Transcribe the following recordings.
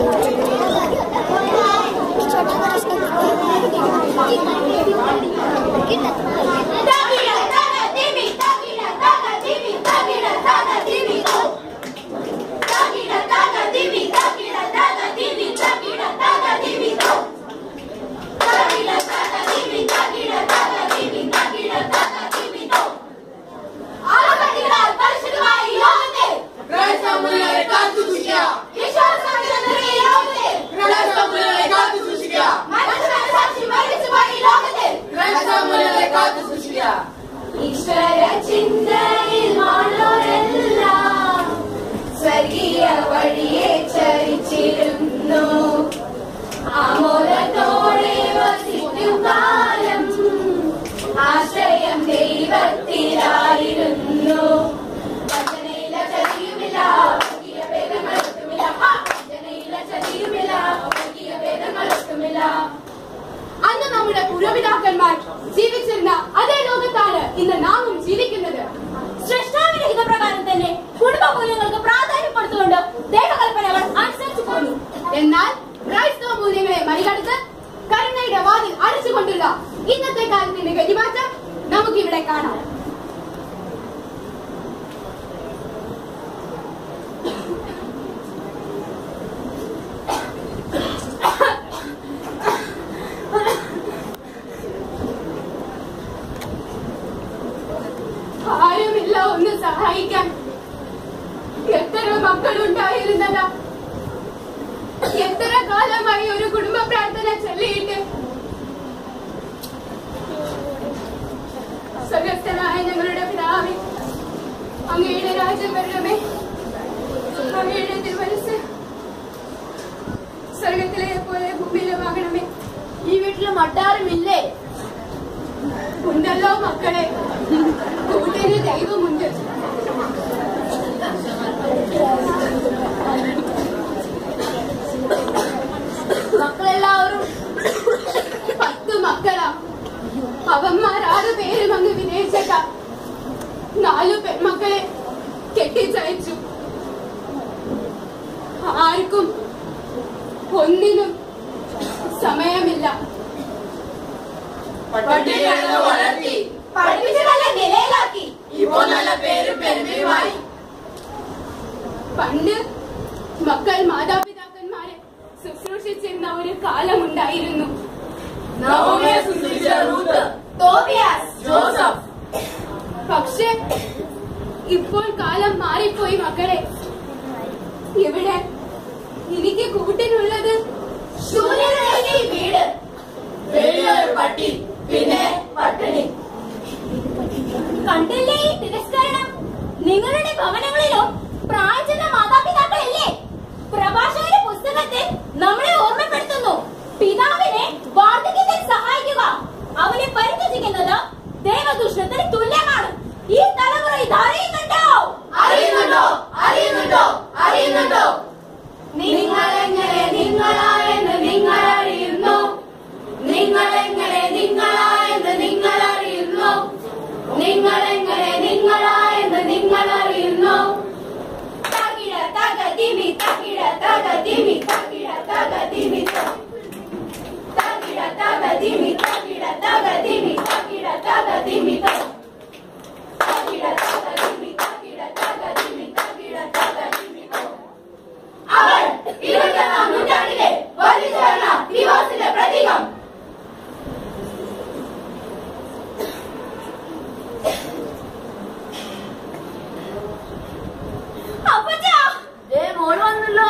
അന്ന് നമ്മുടെ പൂർവ്വപിതാക്കന്മാർ ജീവിച്ചിരുന്ന അതേ ലോകത്താണ് ഇന്ന് നാമും ജീവിക്കുന്നത്. സൃഷ്ടാവിന്റെ ഹിതപ്രകാരം തന്നെ കുടുംബ മൂല്യങ്ങൾക്ക് പ്രാധാന്യം കൊടുത്തുകൊണ്ട് ദൈവകൽപ്പനകൾ അനുസരിച്ചു പോന്നു. എന്നാൽ ക്രൈസ്തവ മൂല്യങ്ങളെ മറികടന്ന് കരുണയുടെ വാതിൽ അടച്ചുകൊണ്ടുള്ള ഇന്നത്തെ കാലത്തിന്റെ ഗതിമാറ്റം നമുക്കിവിടെ കാണാം. ആരുമില്ല ഒന്ന് സഹായിക്കാൻ. എത്ര മക്കളുണ്ടായിരുന്നതാ. എത്ര കാലമായി ഒരു കുടുംബ പ്രാർത്ഥന ചൊല്ലിയിട്ട്. സ്വർഗസ്ഥനായ ഞങ്ങളുടെ പിതാവേ, അങ്ങയുടെ രാജ്യം വരണമേ. അങ്ങയുടെ തിരുമനസ്സ് സ്വർഗത്തിലെ പോലെ ഭൂമിയിലുമാകണമേ. ഈ വീട്ടിൽ മറ്റാരുമില്ലേ? ഉണ്ടല്ലോ മക്കളെ, കൂട്ടിന് ദൈവമുണ്ട്. മക്കളെല്ലാവരും 10 മക്കളാ. അവന്മാർ 6 പേരും അങ്ങ് വിദേശത്താ. 4 പെൺമക്കളെ കെട്ടിച്ചയച്ചു. ആർക്കും ഒന്നിനും സമയമില്ല. വളർത്തി പഠിപ്പിച്ച് നല്ല നിലയിലാക്കി. ഇപ്പോ നല്ല പേരും പെരുമയുമായി. പണ്ട് മക്കൾ മാതാപിതാക്കന്മാരെ ശുശ്രൂഷിച്ചിരുന്ന ഒരു കാലമുണ്ടായിരുന്നു. പക്ഷെ ഇപ്പോൾ കാലം മാറിപ്പോയി മക്കളെ. ഇവിടെ എനിക്ക് കൂട്ടിനുള്ളത് ശൂന്യതയിലെ വീട്, വലിയൊരു പട്ടി, പിന്നെ പട്ടിണി. കണ്ടില്ലേ ഈ തിരസ്കരണം? നിങ്ങളുടെ ഭവനങ്ങളിലും പ്രായചെന്ന മാതാപിതാക്കളില്ലേ? പ്രഭാഷകന്റെ പുസ്തകത്തിൽ നമ്മളെ ഓർമ്മപ്പെടുത്തുന്നു, പിതാവിനെ വാർദ്ധക്യത്തിൽ സഹായിക്കുക, അവനെ പരിത്യജിക്കുന്നത് ദൈവദൂഷണത്തിന് തുല്യമാണ്. ഈ തലമുറ ഇത് അറിയുന്നുണ്ടോ? അറിയുന്നുണ്ടോ? അറിയുന്നുണ്ടോ? അറിയുന്നുണ്ടോ? നിങ്ങളെങ്ങനെ നിങ്ങളായെന്ന് നിങ്ങൾ അറിയുന്നു. നിങ്ങളെങ്ങനെ നിങ്ങളായെന്ന് നിങ്ങൾ അറിയുന്നു. നിങ്ങളെങ്ങനെ നിങ്ങളായെന്ന് നിങ്ങൾ അറിയുന്നു. തകിട തകതിമി തകിട തകതിമി തകിട തകതിമി തകിട തകതിമി തകിട തകതിമി തകിട തകതിമി തകിട തകതിമി തകിട തകതിമി തകിട തകതിമി. അവൾ 21-ാം നൂറ്റാണ്ടിലെ വലിച്ചേർന്ന ദിവാസിന്റെ പ്രതീകം. മോള് വന്നല്ലോ.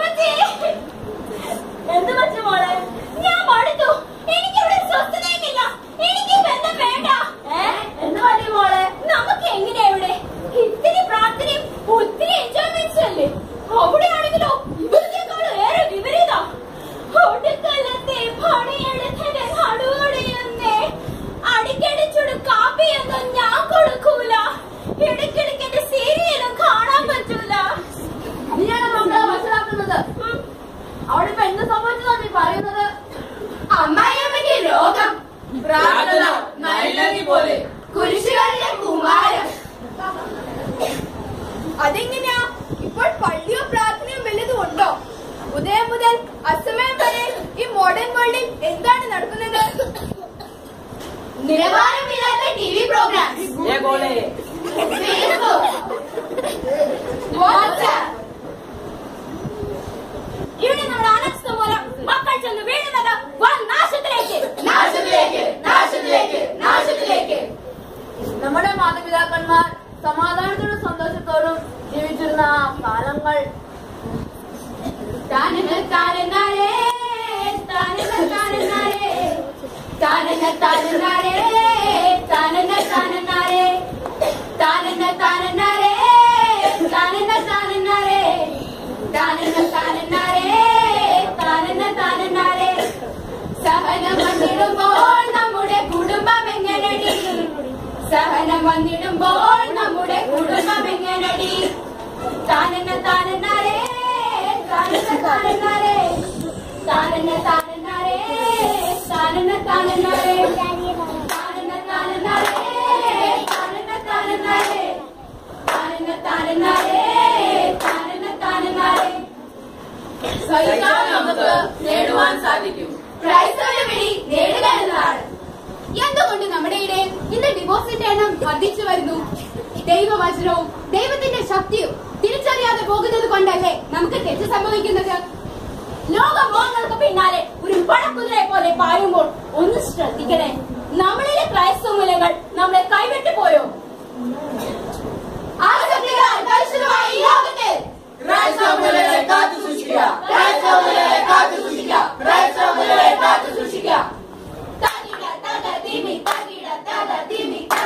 എന്ത് പറ്റു മോളെ? ഞാൻ മടുത്തു. എനിക്കിവിടെ സ്വസ്ഥതയുമില്ല. എനിക്ക് ബന്ധം വേണ്ട. എന്ത് പറ്റി മോളെ? നമുക്ക് എങ്ങനെയാ ഇവിടെ? ഇത്തിരി പ്രാർത്ഥനയും ഒത്തിരി എൻജോയ്മെന്റ്സ് അല്ലേ? അവിടെയാണെങ്കിലോ ഇവിടത്തേക്കാളും ഏറെ വിപരീത. ഒടുക്കലത്തെ പണിയെടുത്തത് നടുവടയുന്നേ. അടിക്കടിച്ചുട് കാപ്പിയൊന്നും ഞാൻ കൊടുക്കൂല. ഇടയ്ക്കിടയ്ക്ക് എന്റെ സീരിയലും കാണാൻ പറ്റൂല. നീയാണ് മക്കളെ മനസ്സിലാക്കുന്നത്. അവിടെ ഇപ്പൊ എന്ത് സംഭവിച്ചതാ നീ പറയുന്നത്? അമ്മായിയമ്മയ്ക്ക് രോഗം, പ്രാർത്ഥന നൈലതി പോലെ, കുരിശുകളിലെ കുമാരം. അതെങ്ങനെയാ? ഇപ്പോൾ പള്ളിയോ പ്രാർത്ഥനയോ വല്ലതും ഉണ്ടോ? ഉദയം മുതൽ എന്താണ് നടക്കുന്നത്? നിലവാരമില്ലാത്ത TV പ്രോഗ്രാംസ്, ഫേസ്ബുക്ക്, വാട്സ്ആപ്പ്. ഇവിടെ നമ്മുടെ അനാസ്ഥ മൂലം മക്കൾ ചെന്ന് വീഴുന്നത് വൻ നാശത്തിലേക്ക്. നമ്മുടെ മാതാപിതാക്കന്മാർ സമാധാനത്തോടും സന്തോഷത്തോടും ജീവിച്ചിരുന്ന ആ കാലങ്ങൾ സഹനം വന്നിടുമ്പോൾ നമ്മുടെ കുടുംബം എങ്ങനടി? സഹനം വന്നിടുമ്പോൾ നമ്മുടെ കുടുംബം എങ്ങനടി? താനന താനനാരേ താനന താനനാരേ താനന താനനാരേ താനന താനനാരേ താനന താനനാരേ താനന താനനാരേ താനന താനനാരേ താനന താനനാരേ. സഹിക്കാൻ നമുക്ക് നേടുവാൻ സാധിക്കും. ക്രൈസ്തവ വിളി നേടുക എന്നതാണ്. എന്തുകൊണ്ട് നമ്മുടെ ഇടയിൽ ഇന്ന് ഡിവോഴ്സിന്റെ എണ്ണം വർദ്ധിച്ചു വരുന്നു? ദൈവവചനവും ദൈവത്തിന്റെ ശക്തിയും തിരിച്ചറിയാതെ പോകുന്നത് കൊണ്ടല്ലേ നമുക്ക് തെറ്റ് സംഭവിക്കുന്നത്? ലോകമോഹങ്ങൾക്ക് പിന്നാലെ ഒരു പഴക്കുതിരെ പോലെ പായുമ്പോൾ ഒന്ന് ശ്രദ്ധിക്കണേ. നമ്മളിലെ ക്രൈസ്തവ മൂല്യങ്ങൾ നമ്മളെ കൈവിട്ടു പോയോ? ഈ ലോകത്തിൽ ക്രൈസ്തവ മൂല്യങ്ങളെ കാത്തു സൂക്ഷിക്കുക.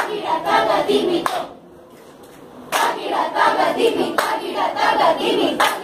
Tagida, taga, dimi,